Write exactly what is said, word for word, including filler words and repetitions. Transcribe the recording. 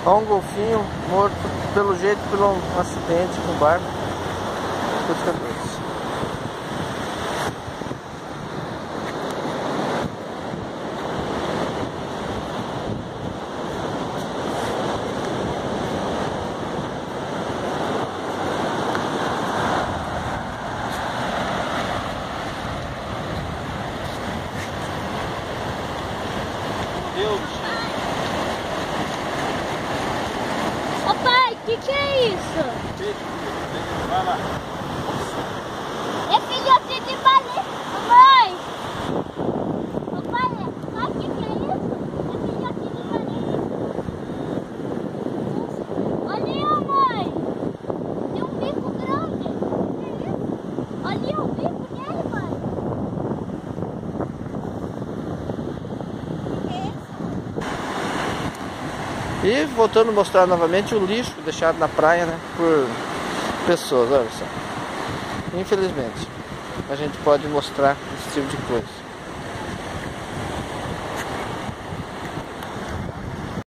Ó, um golfinho morto, pelo jeito, por um acidente com o barco. Pescadores. Deus. Ô pai, o que, que é isso? Vai lá. É filhote de baleia. Mãe! Ô pai, sabe o que, que é isso? É filhote de baleia. Olha, ó, mãe! Tem um bico grande. Que é isso? Olha o bico dele, mãe. E voltando a mostrar novamente o lixo deixado na praia, né, por pessoas, olha só. Infelizmente, a gente pode mostrar esse tipo de coisa.